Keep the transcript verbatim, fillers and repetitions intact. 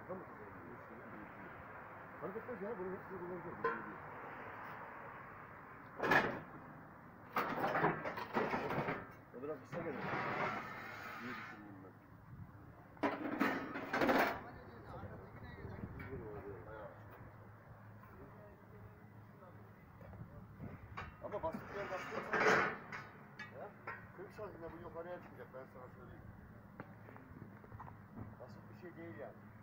Tamam. Fark etmez ya, bunu hepsini kullanacağız. O biraz kısa gelir. İyi düşündüm ben. Ama basitler bastırırsan kırk santimde bu yukarıya çıkacak, ben sana söyleyeyim. Basit bir şey değil yani.